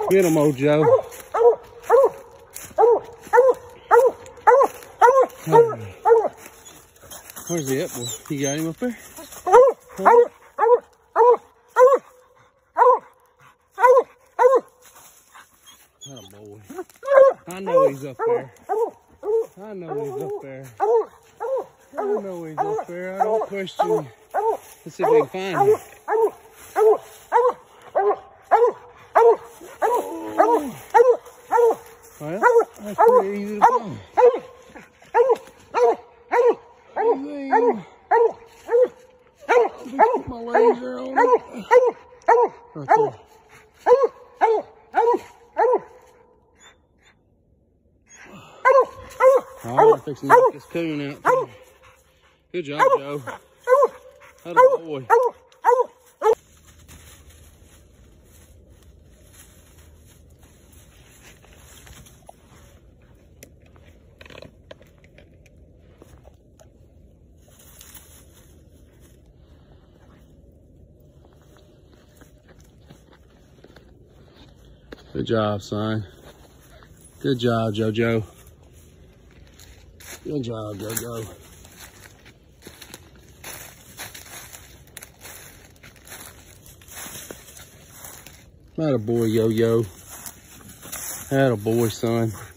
Get him, old Joe. Where's he at, boy? You got him up there? Huh? Oh, boy. I know he's up there. I know he's up there. I know he's up there. I don't question you. Let's see if we can find him. Well, that's pretty easy to find. Put my laser on it. Right there. Oh, I'm fixing to knock this coon out too. Good job, Joe. That a boy. Good job, son. Good job, JoJo. Good job, JoJo. That a boy, Yo-Yo. That a boy, son.